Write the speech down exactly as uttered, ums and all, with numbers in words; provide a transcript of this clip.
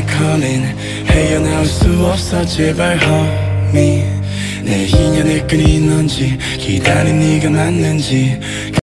내 calling 헤어나올 수 없어 제발 homie 내 인연의 끈이 넌지 기다린 네가 맞는지